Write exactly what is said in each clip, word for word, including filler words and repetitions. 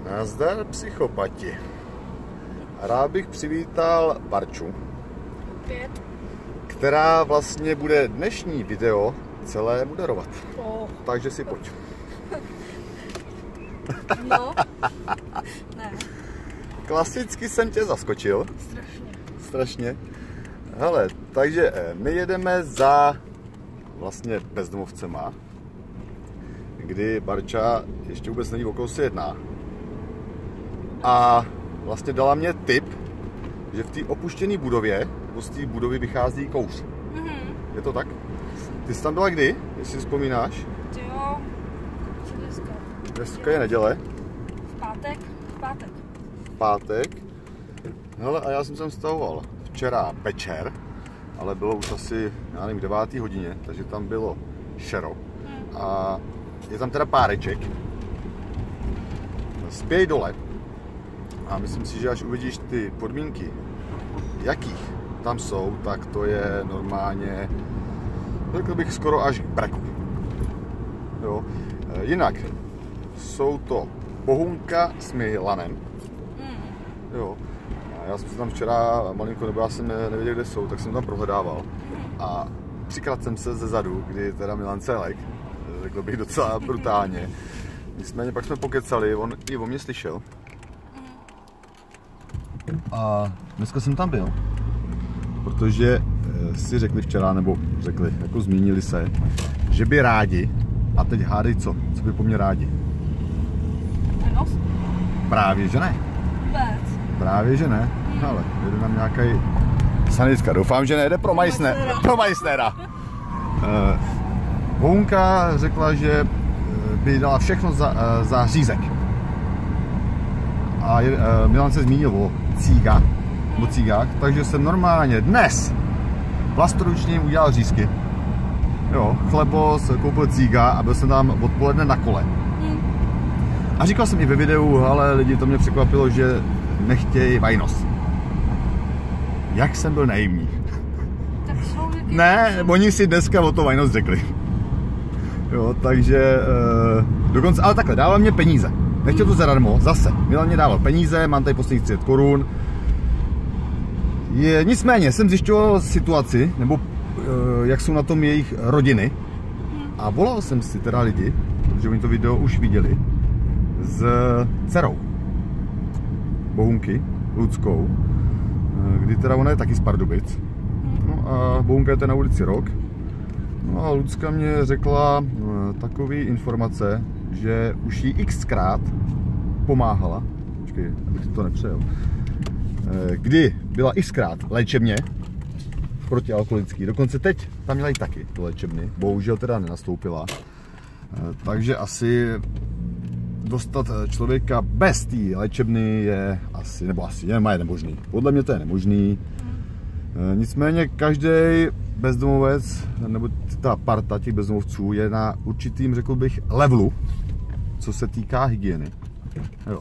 Nazdar psychopati. Rád bych přivítal Barču, Opět. která vlastně bude dnešní video celé moderovat. Oh. Takže si pojď. No. Ne. Klasicky jsem tě zaskočil. Strašně. Strašně. Hele, takže my jedeme za vlastně bezdomovcema, kdy Barča ještě vůbec neví, o koho se jedná. A vlastně dala mě tip, že v té opuštěné budově, nebo z té budovy vychází kouř. Mm-hmm. Je to tak? Ty jsi tam byla kdy, jestli si vzpomínáš? Ty jo. Co dneska? Dneska je neděle. V pátek? V pátek. V pátek. Hele, a já jsem sem stavoval včera večer, ale bylo už asi, já nevím, devátý hodině, takže tam bylo šero. Hmm. A je tam teda páreček. Spěj dole. A myslím si, že až uvidíš ty podmínky, jakých tam jsou, tak to je normálně, řekl bych, skoro až k breku. Jo. Jinak jsou to Bohunka s Milanem. Mm. Jo. A já jsem se tam včera malinko, nebo já jsem nevěděl, kde jsou, tak jsem tam prohledával. A třikrát jsem se ze zadu, kdy teda Milan celek, řekl bych docela brutálně. Nicméně pak jsme pokecali, on i o mě slyšel. A dneska jsem tam byl, protože si řekli včera, nebo řekli, jako zmínili se, že by rádi, a teď hádej co, co by po mně rádi? Nos? Právě že ne. Vůbec. Právě že ne, hmm. Ale jde nám nějaký sanitka, doufám, že nejde pro Meissnera. Pro Meissnera. uh, Bohunka řekla, že by dala všechno za, uh, za řízek. A je, uh, Milan se zmínil o cíga, o cígách, takže jsem normálně dnes vlastoručním udělal řízky. Jo, chlebos, koupil cíga a byl jsem tam odpoledne na kole. Hmm. A říkal jsem i ve videu, ale lidi, to mě překvapilo, že nechtějí vajnos. Jak jsem byl naivní. Tak jsou jaký... Ne, oni si dneska o to vajnos řekli. Jo, takže uh, dokonce, ale takhle, dával mě peníze. Nechtěl to zadarmo, zase. Milan mě dával peníze, mám tady posledních třicet korun. Je, nicméně jsem zjišťoval situaci, nebo uh, jak jsou na tom jejich rodiny. A volal jsem si teda lidi, protože oni to video už viděli, s dcerou Bohunky, Luckou, kdy teda ona je taky z Pardubic. No a Bohunka je na ulici rok. No a Lucka mě řekla takové informace, že už jí xkrát pomáhala, počkej, abych to nepřejel, kdy byla xkrát léčebně protialkoholický, dokonce teď tam měla i taky do léčebny, bohužel teda nenastoupila, takže asi dostat člověka bez té léčebny je asi, nebo asi je nemožný, podle mě to je nemožný, nicméně každý bezdomovec, nebo ta parta těch bezdomovců je na určitým, řekl bych, levelu, co se týká hygieny. Jo.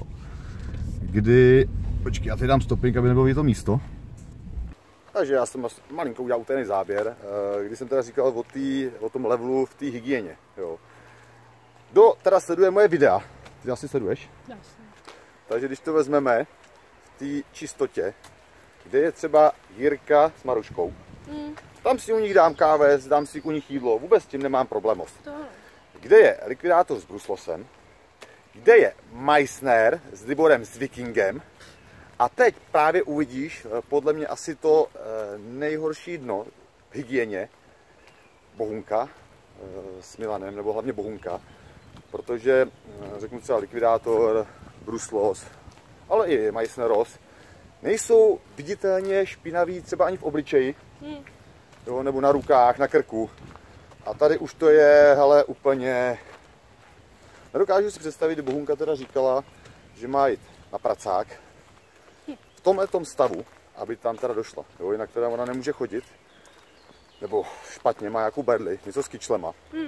Kdy, počkej, já tady dám stopink, aby nebylo vidět to místo. Takže já jsem malinko udělal utajený záběr, kdy jsem teda říkal o, tý, o tom levelu v té hygieně. Jo. Kdo teda sleduje moje videa, ty asi sleduješ? Jasně. Takže když to vezmeme v té čistotě, kde je třeba Jirka s Maruškou, mm. tam si u nich dám káves, dám si u nich jídlo, vůbec s tím nemám problémost. Kde je likvidátor s bruslosem, kde je Meissner s Liborem s Vikingem a teď právě uvidíš podle mě asi to nejhorší dno v hygieně Bohunka s Milanem, nebo hlavně Bohunka, protože řeknu třeba likvidátor, bruslos, ale i Meissneros nejsou viditelně špinaví třeba ani v obličeji, hmm. jo, nebo na rukách, na krku. A tady už to je, hele, úplně... Nedokážu si představit, kdy Bohunka teda říkala, že má jít na pracák v tomhletom stavu, aby tam teda došla. Jo, jinak teda ona nemůže chodit, nebo špatně, má nějakou berli, něco s kyčlema. Hmm.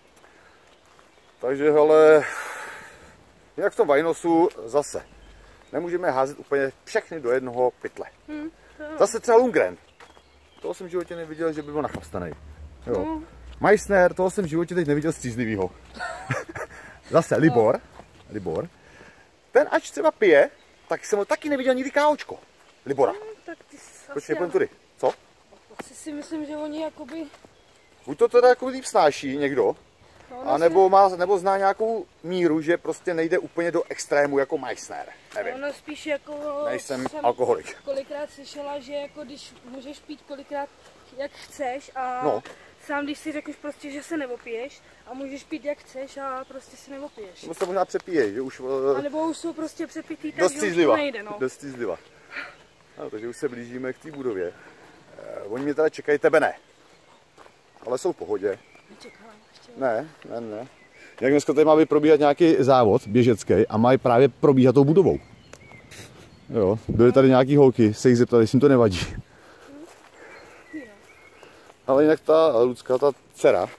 Takže, hele, jinak v tom vajnosu zase. Nemůžeme házet úplně všechny do jednoho pytle. Hmm, zase třeba Lundgren. Toho jsem v životě neviděl, že by byl nachlastanej. Jo. Hmm. Meissner, toho jsem v životě teď neviděl střízlivýho. Zase Libor. Libor. ten ač třeba pije, tak jsem ho taky neviděl nikdy káočko. Libora. No, tak ty Počkej, půjdem tudy. Co? asi si myslím, že oni jakoby... Buď to teda jako líp snáší někdo, No, a nebo, má, nebo zná nějakou míru, že prostě nejde úplně do extrému jako Meissner. Nevím. Ono spíš jako... Nejsem jsem alkoholik. Kolikrát slyšela, že jako když můžeš pít kolikrát jak chceš a No. sám když si řekneš prostě, že se neopiješ a můžeš pít jak chceš a prostě si neopiješ. Nebo se možná přepíje, že už... A nebo už jsou prostě přepitý, Dost takže už to střízliva. nejde, no. Dost střízliva. No, takže už se blížíme k té budově. Eh, oni mě teda čekají, tebe ne. Ale jsou v pohodě. Nečekám ještě. Ne, ne, ne. Jak dneska tady má probíhat nějaký závod běžecký a mají právě probíhat tou budovou. Jo, byly tady nějaký holky, se jich zeptali, jestli jim to nevadí. Ale jinak ta Lucka, ta dcera,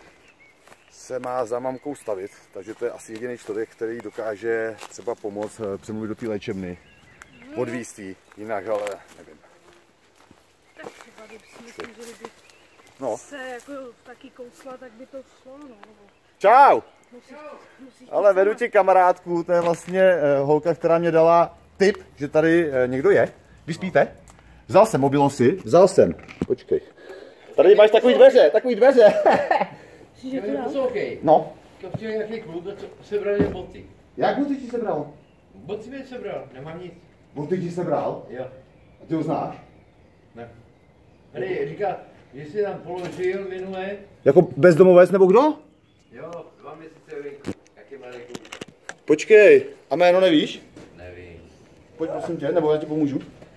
se má za mamkou stavit, takže to je asi jediný člověk, který dokáže třeba pomoct přemluvit do té léčebny, odvízt jí, jinak ale nevím. Tak třeba, kdyby si myslím, že kdyby No. se jako taky kousla, tak by to šlo, no. Nebo Čau! musíš, musíš Ale vedu ti kamarádku, to je vlastně eh, holka, která mě dala tip, že tady eh, někdo je. Vy spíte? Vzal jsem mobil si, vzal jsem. Počkej. Tady máš takový dveře, takový dveře. Poslouchej, No, to přijel nějaký kluk a co- sebral mě boty. jak boty ti sebral? Boty mě sebral, nemám nic. Boty ti sebral? Jo, A ty ho znáš? ne. Tady říká, že jsi tam položil minule. Jako bezdomovec nebo kdo? Jo, dva měsíce venku. Jaký malý kluk. Počkej, a jméno nevíš? Nevím. Pojď prosím tě, nebo já ti pomůžu.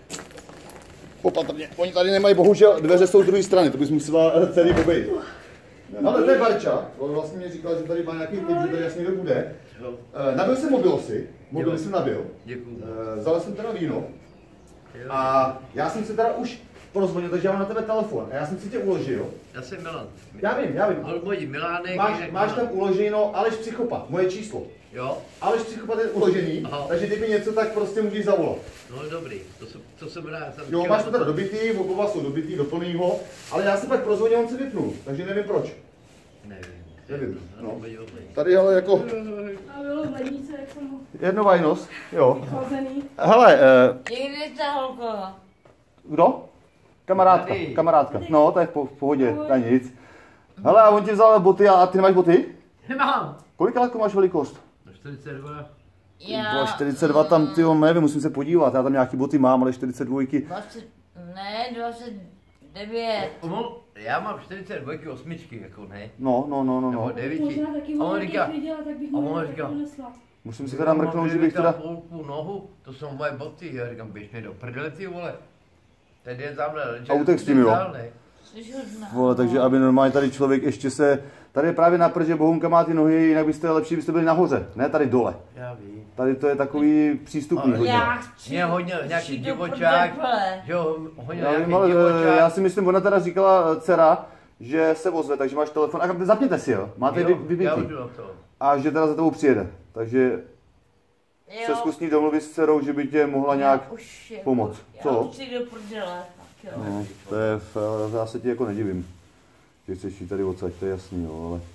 Opatrně, oni tady nemají, bohužel dveře jsou z druhé strany, to bys musela eh, celý obejít. Ale to je Barča, on vlastně mi říkal, že tady má nějaký tip, že tady jasně někdo bude. Jo, Eh, Nabil jsem mobil si, mobil Jo. jsem nabil. děkuju. Eh, Vzal jsem teda víno Jo. a já jsem si teda už porozvonil, takže já mám na tebe telefon a já jsem si tě uložil. Já jsem Milan. Já vím, já vím. Byl mojí Milánek. Máš, jinak máš Milan. tam uloženo Aleš Psychopat, moje číslo. Jo, Aleš Psychopat je uložený, Aha. takže kdyby něco, tak prostě můžeš zavolat. no dobrý, to jsem, to jsem rád. Jsem Jo, chtěl- máš to teda dobitý, oba jsou dobitý, doplnýho, ale já jsem pak prozvonil, on se vypnul, takže nevím proč. Nevím. Nevím, no. No. Tady ale jako A bylo v lednice, jak jsem ho jedno vajnos, jo. chlazený. Hele, eh, Někdy ta holka. kdo? Kamarádka, Tady. kamarádka. No, to je v po- v pohodě, to je nic. Hele, a on ti vzal boty a, a ty nemáš boty? Nemám. Kolik látku máš velikost? No čtyřicet dva. Já... čtyřicet dva tam, ty nevím, musím se podívat, já tam nějaký boty mám, ale čtyřicet dva. dvacet, ne, dvacet devět. Omol, já mám čtyřicet dva osmičky, jako ne. No, no, no, no, Nebo no. devíti. Možná taky A on on říká, viděla, tak bych a mu on taky říká- donesla. Musím si teda mrknout, že bych tam teda... půlku nohu, to jsou moje boty, já říkám, běž mi do prdele, ty vole. Tady je tamhle, A utek s tím, jo? Jsi hodná. Vole, takže aby normálně tady člověk ještě se... Tady je právě na prdě Bohunka má ty nohy, jinak byste lepší, byste byli nahoře, ne tady dole. Já vím. Tady to je takový přístupný Ale hodně. Já chci... Mě hodně nějaký chci do divočák, prdele. že jo, hodně Já, nějaký vím, ale, eh, divočák. já si myslím, ona teda říkala eh, dcera, že se ozve, takže máš telefon. A zapněte si ho, máte Jo, vy, já vybitý. jdu na to. A že teda za tebou přijede. Takže se Jo. zkus s ní domluvit s dcerou, že by tě mohla nějak... Já už jako- pomoct. Já Co? už chci do prdele. Tak jo. No, to je, f- já se ti jako nedivím, že chceš jít tady odsaď, to je jasný, jo, ale...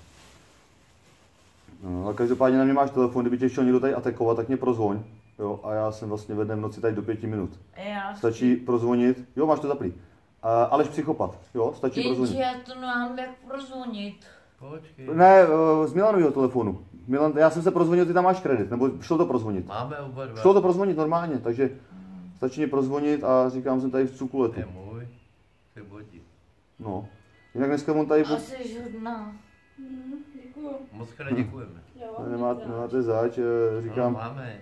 No, ale každopádně na mě máš telefon, kdyby tě chtěl někdo tady atakovat, tak mě prozvoň, jo, a já jsem vlastně ve dne v noci tady do pěti minut. Já Stačí prozvonit, jo, máš to zaplý. A, Aleš Psychopat, jo, stačí Jenže prozvonit. já to nemám jak prozvonit. Počkej. Ne, eh, z Milanového telefonu. Milan, já jsem se prozvonil, ty tam máš kredit, nebo šlo to prozvonit? Máme oba dva. Šlo to prozvonit normálně, takže stačí mě prozvonit a říkám, jsem tady v cukuletu. To je můj. Ty bodí. No. Jinak dneska on tady... A jsi hodná. Mhm, děkuju. Moc krát děkujeme. Jo, Nemáte, děkuju. nemáte zač, eh, No, říkám, máme.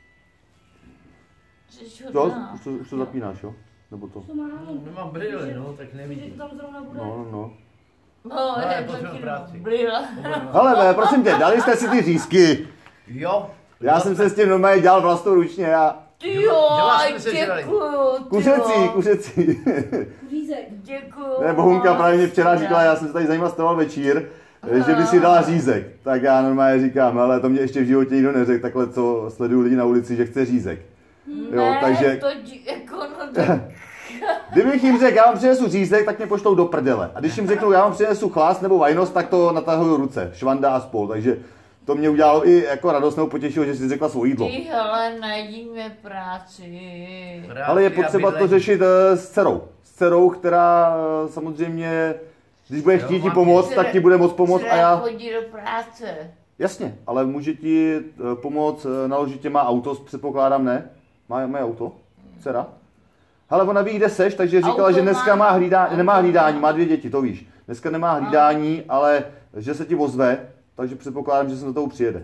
Jsi jo, hodná. už to, už to zapínáš, jo? Nebo to? To mám. No, nemám brýle, no, tak Že to nevidím. tam zrovna bude. No, no, no. No, Ale je potřebuji taky práci. brýle. Hele, prosím tě, dali jste si ty řízky. Jo. Já jsem se s tím normálně dělal vlastnoručně a... Ty jo, Dělá jsme se dělali. děkuju. ty Kuřecí, jo. kuřecí. Řízek. Děkuju. Ne, Bohunka právě mě včera říkala, já jsem se tady zajímal stavoval večír, že by si dala řízek. Tak já normálně říkám, ale to mě ještě v životě nikdo neřekl, takhle co sleduju lidi na ulici, že chce řízek. Jo, Ne, takže to dí- jako no to... kdybych jim řekl, já vám přinesu řízek, tak mě pošlou do prdele. A když jim řeknu, já vám přinesu chlás nebo vajnost, tak to natahuju ruce, švanda a spol. Takže to mě udělalo i jako radost nebo potěšilo, že jsi řekla svoje jídlo. Ty hele, najdíme práci. Ale je potřeba to řešit uh, s dcerou. S dcerou, která uh, samozřejmě, když budeš chtít ti pomoct, tak ti bude moc pomoct a já... chodí do práce. Jasně, ale může ti uh, pomoct, uh, naložit tě má auto, předpokládám, ne? Má, má auto? Dcera? Hele, ona ví, kde seš, takže říkala, auto že dneska má, má hlídání, nemá hlídání, má dvě děti, to víš. Dneska nemá hlídání, ale že se ti ozve, takže předpokládám, že se na toho přijede.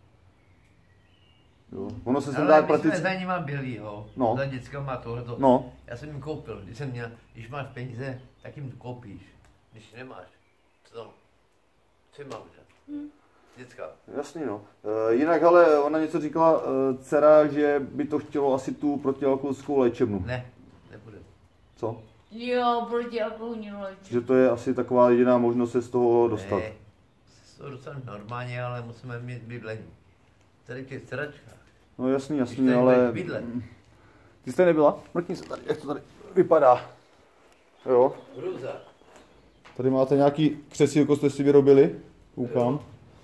Jo. Ono se sem dá prakticky... My jsme za nima byli, no. Za děcka má tohleto. No. Já jsem jim koupil, když jsem měl, když máš peníze, tak jim to koupíš. Když nemáš, co? Co mám, že? Hmm. Děcka. Jasný, no. E, jinak, ale ona něco říkala, e, dcera, že by to chtělo asi tu protialkoholickou léčebnu. Ne, nebude. Co? Jo, protialkoholní léčebnu. Že to je asi taková jediná možnost se z toho dostat. Ne, se to dostat normálně, ale musíme mít bydlení. Tady je dceračka. No jasný, jasný, ale... Bydlet. Ty jste nebyla? Mrkni se tady, jak to tady vypadá. Jo. Hruza. Tady máte nějaký křesílko, jste si vyrobili. Koukám.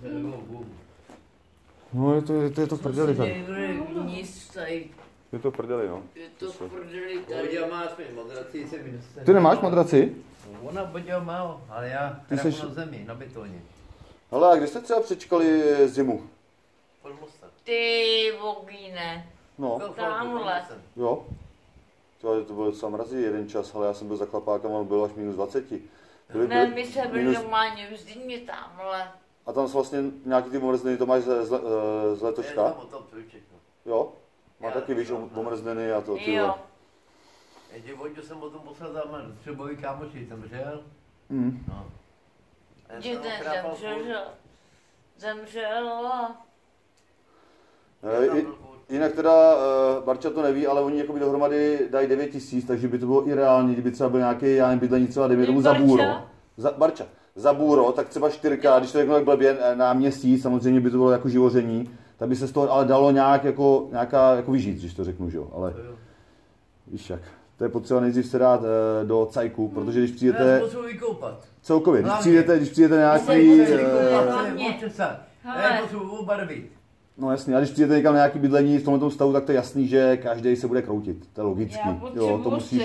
No je to, je to, je to v prdeli tady. Je to v prdeli, no. Je to v prdeli tady. Boďa má aspoň madraci, se mi dostane. Ty nemáš madraci? Ona Boďa má, ale já Ty hrabu seš... na zemi, na betoně. Hele, a kde jste třeba přečkali zimu? Pod mostem. Ty vogíne. No. Tamhle. Jo. To, to bylo docela mrazí jeden čas, ale já jsem byl za chlapákem, on byl až minus dvacet. Byli, ne, byli, my jsme byli minus... normálně vždy mě tamhle. A tam vlastně nějaký ty omrzliny, to máš z, z, z letoška? Jo? Má já, taky, víš, omrzliny a to, ty jo. Ještě Vojťu jsem potom poslal za mnou, třebovi kámoši, zemřel. Mm. No. Kde ten zemřel? Zemřel a... E, jinak teda, uh, Barča to neví, ale oni jakoby dohromady dají devět tisíc, takže by to bylo i reálně, kdyby třeba byl nějaký, já nevím, bydlení třeba dejme tomu za bůro. Za, Barča. Za bůro, tak třeba čtyřka, když to řeknu tak blbě, na měsíc, samozřejmě by to bylo jako živoření, tak by se z toho ale dalo nějak jako, nějaká, jako vyžít, když to řeknu, že jo, ale víš jak. To je potřeba nejdřív se dát e, do cajku, protože když přijdete... Já potřebuji vykoupat. Celkově, když přijdete, když přijdete nějaký... Já potřebuji obarvit. No jasně, a když přijdete někam na nějaký bydlení v tomto stavu, tak to je jasný, že každý se bude kroutit, to je logický. Já potřebuji to musíš...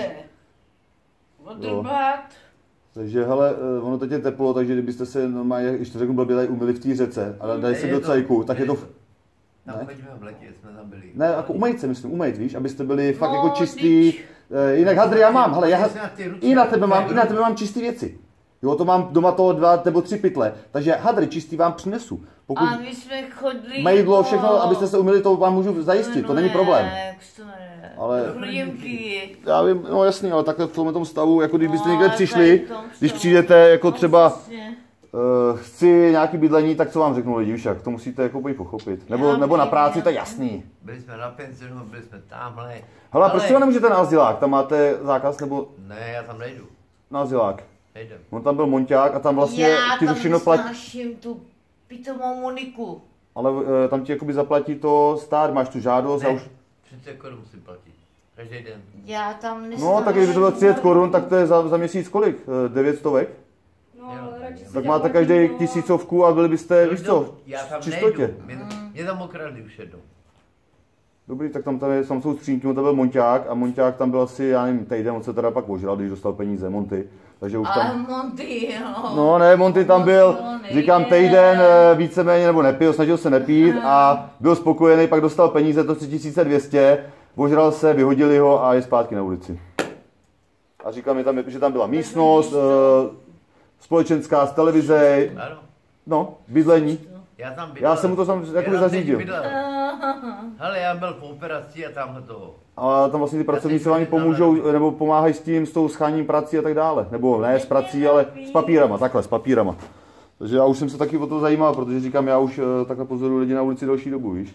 odrbat. Takže hele, ono teď je teplo, takže kdybyste se normálně, když to řeknu blbě, tady umyli v té řece a dali se do cajku, tak je to... Tam chodíme v letě, jsme tam byli. Ne, jako umejt se, myslím, umejt, víš, abyste byli fakt no, jako čistý. E, jinak Hadry, já mám, hele, já, i na tebe mám, i na tebe mám čistý věci. Jo, to mám doma toho dva nebo tři pytle, takže Hadry čistý vám přinesu. Pokud a my jsme chodili... mejdlo, všechno, abyste se umyli, to vám můžu zajistit, no, to není problém. Ne, ale... Plínky. Já vím, no jasný, ale takhle v tomhle tom stavu, jako kdybyste no, někde přišli, když přijdete jako třeba... Uh, chci nějaký bydlení, tak co vám řeknu lidi, víš jak, to musíte jako pochopit. Nebo, nebo na práci, to je jasný. Byli jsme na penzionu, byli jsme tamhle. Hele, ale... proč třeba nemůžete na azylák, tam máte zákaz, nebo... Ne, já tam nejdu. Na azylák. Nejdem. On tam byl Monťák a tam vlastně já ti to všechno platí. Já tam tu pitomou Moniku. Ale uh, tam ti jakoby zaplatí to stát, máš tu žádost ne, a už... třicet korun musím platit. Každý den. Já tam nesnáším. No, tak když to bylo třicet korun, tak to je za, za měsíc kolik? devět stovek? No, tak máte každý tisícovku a byli byste, víš co, já tam čistotě. nejdu, mě, mě tam okradli už jednou. Dobrý, tak tam, tam, je, tam jsou skřínky, tam byl Monťák a Monťák tam byl asi, já nevím, týden, on se teda pak ožral, když dostal peníze, Monty. Takže už tam... Ale Monty, jo. No ne, Monty tam byl, říkám, týden víceméně, nebo nepil, snažil se nepít a byl spokojený, pak dostal peníze, to tři tisíce dvě stě, ožral se, vyhodili ho a je zpátky na ulici. A říkal mi tam, že tam byla místnost, společenská z televize, no, bydlení. Já tam bydlel. Já jsem mu to sam jakoby zařídil. Hele, já byl po operaci a tamhle toho. A tam vlastně ty pracovníci vám pomůžou, nebo pomáhají s tím, s tou scháním prací a tak dále. Nebo ne s prací, ale s papírama, takhle, s papírama. Takže já už jsem se taky o to zajímal, protože říkám, já už takhle pozoruju lidi na ulici další dobu, víš.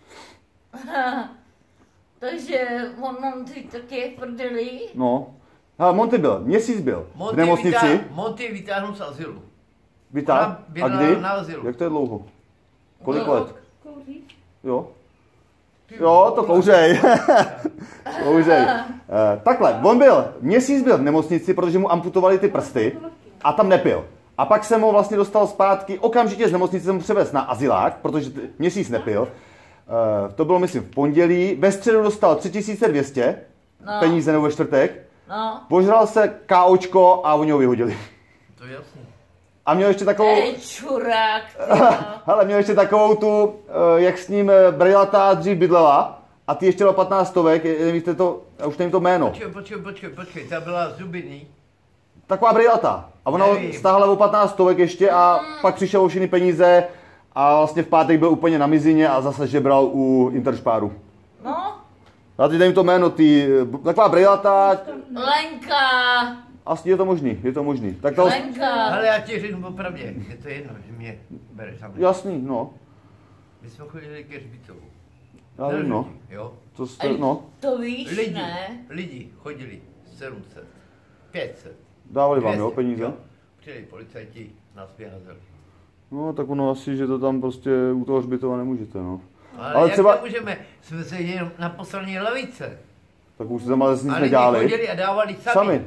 Takže on Monty taky je v prdeli? No. A Monty byl, měsíc byl Monty v nemocnici. Vytáhl, Monty vytáhnul z azylu. Vytáhl? A kdy? Na azylu. Jak to je dlouho? Kolik let? Jo. Jo, to kouřej. Kouřej. Uh, takhle, on byl, měsíc byl v nemocnici, protože mu amputovali ty prsty a tam nepil. A pak jsem ho vlastně dostal zpátky, okamžitě z nemocnice jsem ho převez na azylák, protože měsíc nepil. Uh, to bylo, myslím, v pondělí. Ve středu dostal tři tisíce dvě stě No. peníze, nebo ve čtvrtek. No. Požral se KOčko a oni ho vyhodili. To je jasný. A měl ještě takovou... Ej, čurák, ty jo. Hele, měl ještě takovou tu, uh, jak s ním uh, Brejlatá dřív bydlela. A ty ještě do patnáctovek, nevíte to, já už nevím to jméno. Počkej, počkej, počkej, počkej, ta byla zubidný. Taková Brejlatá. A ona ho Nevím. stáhla o patnáctovek ještě a pak přišel o všechny peníze a vlastně v pátek byl úplně na mizině a zase žebral u Interšpáru. No, A teď nevím to jméno, ty, taková Brejlatá, Lenka. asi je to možný, je to možný. Tak to, Lenka. Ale já ti řeknu popravdě, je to jedno, že mě bereš tam. jasný, no. My jsme chodili ke Hřbitovu. Já vím, no. Jo. To jste, no. To víš, Lidi, ne? lidi chodili sedm set, pět set. Dávali vám, dvě jo, stě, peníze? Přijeli policajti, nás vyházeli. No, tak ono asi, že to tam prostě u toho Hřbitova nemůžete, no. Ale, Ale jak třeba- to můžeme? Jsme se jenom na poslední lavice. Tak už se tam ale nic A lidi nedělali. chodili a dávali sami. Sami.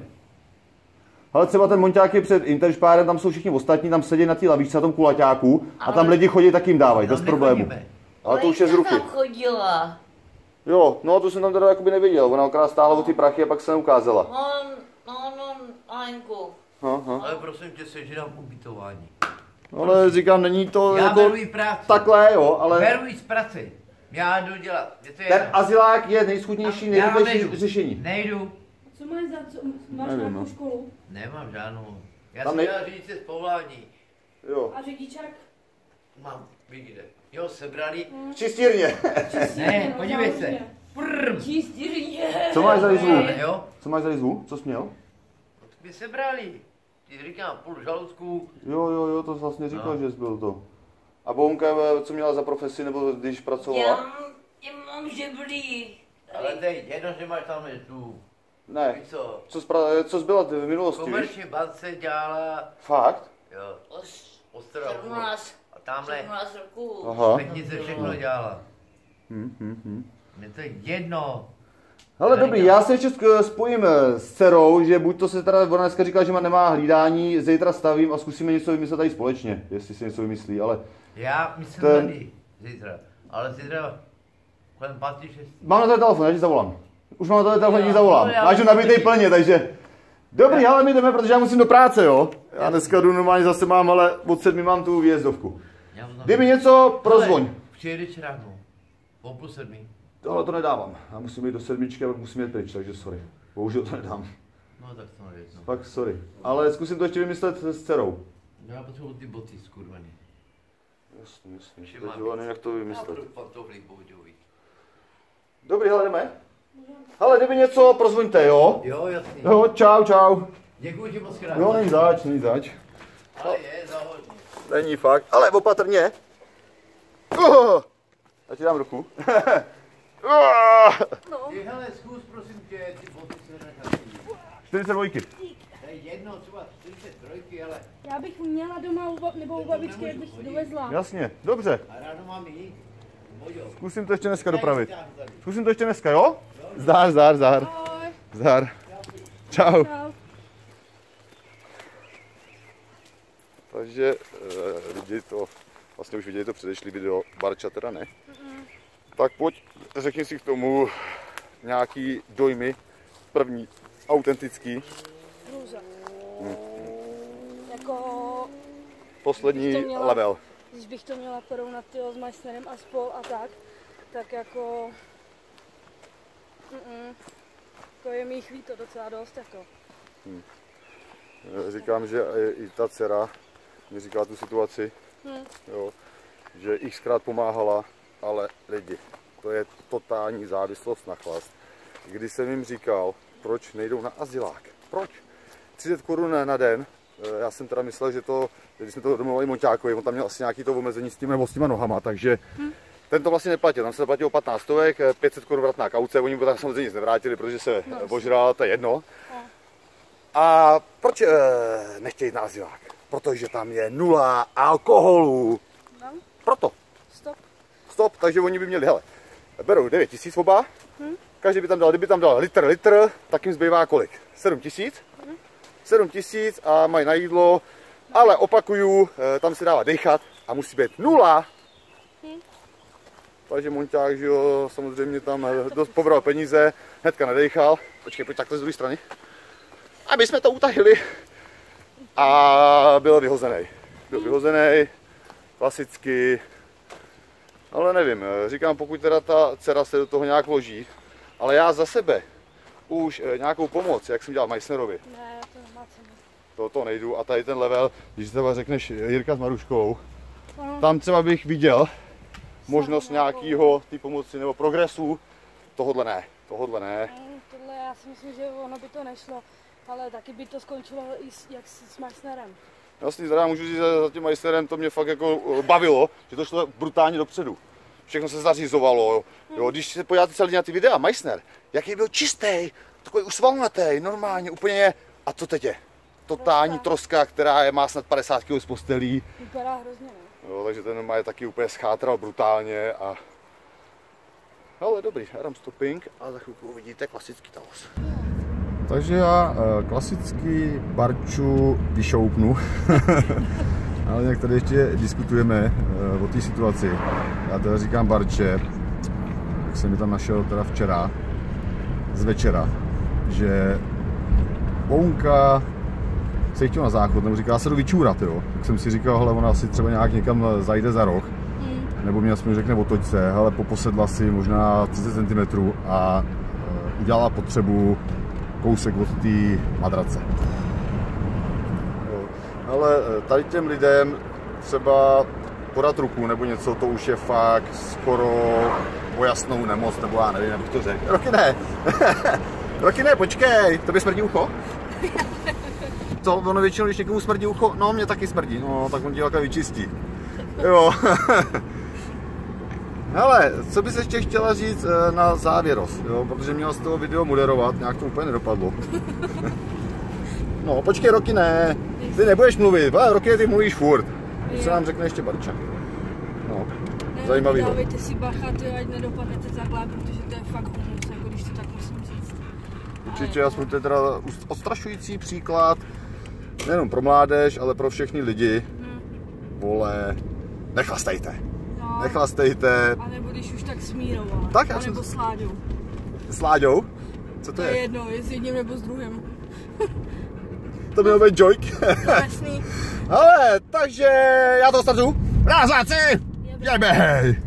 Ale třeba ten Monťák je před Interšpárem, tam jsou všichni ostatní, tam sedí na té lavičce, na tom kulaťáku a tam Ale- lidi chodí, tak jim dávají, Tam bez problému. nechodíme. Ale to už je z Lenka ruky. tam chodila. Jo, no to jsem tam teda jakoby neviděl, ona okrát stáhla o ty prachy a pak se neukázala. On, on, on, Lenku. Aha. Ale prosím tě, sežírám ubytování. Ale říkám, není to Já jako beru jí práci. takhle, jo, ale Beru jí z praci. Já jdu dělat. Je to ten jedno. azylák je nejschudnější, Já nejrychlejší nejdu. řešení. Nejdu. Co máš za, co, máš Nevím, nějakou no. školu? Nemám žádnou. Já Tam jsem nej- dělal řidiče z povolání. Jo. A řidičák? Mám, víš kde. Jo, sebrali. V čistírně. Ne, podívej se. Prr. Čistírně. Co máš za zvuk? Jo, Co máš za zvuk? Co jsi měl? mě sebrali. Ti říkám, půl žaludku. Jo, jo, jo, to jsi vlastně říkal, No. že jsi byl to. A Bohumka, co měla za profesi, nebo když Já pracovala? mám, já mám žeblí. Ale teď, jedno, že máš tam tu. Ne. Víš co? Co jsi, pra- co jsi byla v V minulosti, víš? komerční bance dělala, Fakt? jo, Os- Ostravu. sedmnáct, A tamhle sedmnáct roků. Aha. pětnice všechno dělala. Hm, hm, hm. Mně to je jedno. Ale dobrý, já se ještě sk- spojím eh, s dcerou, že buď to se teda, ona dneska říkala, že má nemá hlídání, zítra stavím a zkusíme něco vymyslet tady společně, jestli si něco vymyslí, ale Já myslím Ten- tady, zítra. Ale zítra kolem pátý, šestý. mám na to telefon, já ti zavolám. Už mám na to telefon, já ti Jo, zavolám. no, já Máš ho mám nabitej taky. plně, takže... Dobrý, ale my jdeme, protože já musím do práce, jo. Já dneska jdu normálně zase mám, ale od sedmi mám tu výjezdovku. Já mám- Kdyby něco, prozvoň. Přijedeš ráno. O půl sedmi. Tohle to nedávám. Já musím jít do sedmičky a pak musím jít pryč, takže sorry. Bohužel to nedám. No tak to nevěc, no. Pak sorry. Ale zkusím to ještě vymyslet s dcerou. Já potřebuji ty boty skurvený. Jasně, jasně. Ještě Teď mám jo, víc. nevím, jak to Já vymyslet. budu pantoflík boudový. Dobrý, hele, jdeme. Hele, kdyby něco, prozvoňte, jo? Jo, jasný. Jo, čau, čau. Děkuji ti moc krát. Jo, není zač, není zač. Ale je za hodně. Není fakt, ale opatrně. Uh, já ti dám ruku. Uh, No. Ty hele, zkus prosím tě, ty boty se nechají. čtyřicet dva. To je jedno, třeba čtyřicet tři, ale Já bych měla doma u, ba- nebo u babičky, jak bych dovezla. Jasně, dobře. a ráno mám jít. Bojo. Zkusím to ještě dneska dopravit. Zkusím to ještě dneska, jo? Zdár, zdár, zdár. Ahoj. Zdár. Čau. Čau. Takže uh, lidi to, vlastně už viděli to předešlý video, Barča teda ne. Mm-mm. Tak pojď, řekni si k tomu nějaký dojmy, první, autentický, Hrůza. Jako, poslední To měla- level. když bych to měla porovnat tyjo, s Meissnerem a spol a tak, tak jako... Mm-mm. Jako je mi jich líto docela dost, jako. Říkám, že i ta dcera mi říkala tu situaci, Hm. jo, že xkrát pomáhala, ale lidi, to je totální závislost na chlast. Když jsem jim říkal, proč nejdou na azylák, proč? třicet korun na den, já jsem teda myslel, že to, když jsme to domluvili Monťákovi, on tam měl asi nějaký to omezení s tím nebo s těma nohama, takže hm. ten to vlastně neplatil, tam se to platilo patnáct stovek, pět set korun vratná kauce, oni mu tam samozřejmě nic nevrátili, protože se No, ožral, to je jedno. A proč e, nechtějí na azylák? Protože tam je nula alkoholu. No, Proto. stop. Stop, takže oni by měli, hele, berou devět tisíc oba, hmm. každý by tam dal, kdyby tam dal litr, litr, tak jim zbývá kolik? sedm tisíc? Hmm. sedm tisíc a mají na jídlo Ale opakuju, tam se dává dechat a musí být nula. Hmm. Takže Monťák, že jo, samozřejmě tam dost pobral peníze, hnedka nedechal. Počkej, pojď takhle z druhé strany. A my jsme to utahili. A byl vyhozený. Byl vyhozený, klasicky. Ale nevím, říkám, pokud teda ta dcera se do toho nějak vloží. Ale já za sebe už nějakou pomoc, jak jsem dělal Meissnerovi. Ne, to nemá cenu. To, to nejdu a tady ten level, když třeba řekneš Jirka s Maruškou, no. Tam třeba bych viděl možnost nějakého ty pomoci nebo progresu, tohodle ne, tohodle ne. Mm, tohle já si myslím, že ono by to nešlo, ale taky by to skončilo i s, jak s, s Meissnerem. Jasný, teda můžu říct, že za tím Meissnerem to mě fakt jako bavilo, že to šlo brutálně dopředu. Všechno se zařizovalo, jo. Jo, když se podíváte celý na ty videa, Meissner, jaký byl čistý, takový usvalnatý, normálně, úplně, a co teď je? Totální troska, která je, má snad padesát kilogramů z postelí. Vypadá hrozně, ne? Jo, takže ten má je taky úplně schátral brutálně a... Ale dobrý, já dám stopping a za chvilku uvidíte klasický Taos. Takže já klasicky Barču vyšoupnu. Ale nějak tady ještě diskutujeme o té situaci. Já teda říkám Barče, jak jsem mi tam našel teda včera, z večera, že Bounka se chtěl na záchod, nebo říká, se jdu vyčůrat, jo. Tak jsem si říkal, hele, ona asi třeba nějak někam zajde za roh, mm. nebo mi aspoň řekne otoč se, hele, poposedla si možná třicet centimetrů a e, udělala potřebu kousek od té madrace. Jo. Ale tady těm lidem třeba podat ruku nebo něco, to už je fakt skoro o jasnou nemoc, nebo já nevím, abych to řekl. Roky ne! Roky ne, počkej, tobě smrdí ucho? Co, ono většinou, když někomu smrdí ucho, no mě taky smrdí, no tak on ti takhle vyčistí. Jo. Hele, co bys ještě chtěla říct na závěrost, jo, protože měla z toho video moderovat, nějak to úplně nedopadlo. No, počkej, Roky ne, ty nebudeš mluvit, ale Roky, ty mluvíš furt. Co nám řekne ještě Barča? No, ne, zajímavýho. Dávejte si bacha, ty, ať nedopadnete takhle, protože to je fakt humus, jako když to tak musím říct. Určitě, aspoň to je teda odstrašující příklad, nejenom pro mládež, ale pro všechny lidi. Hmm. Vole, nechlastejte. No, nechlastejte. A nebo když už tak s Mírou, tak, a nebo s Láďou. S Láďou? Co to, to je? To je jedno, je s jedním nebo s druhým. To měl být joke. Jasný. Ale, takže já to startu. Raz, dva, tři, jebej!